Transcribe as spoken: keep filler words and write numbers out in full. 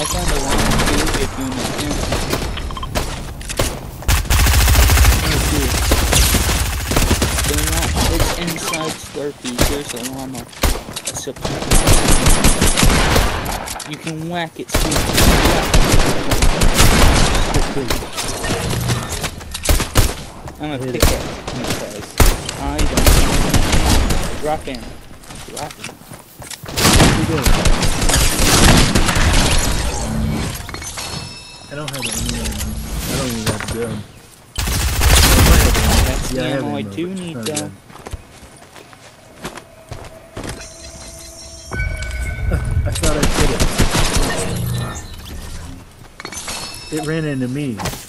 I found a llama too if you need to. They're not, it's inside Slurpees. There's a llama. A supply. You can whack it. See I'm gonna pick it because I don't drop in. Drop in. I don't have any. I don't even have to go. That's Yeah, the I have ammo I ammo, do but need not though. good. I thought I hit it. It ran into me.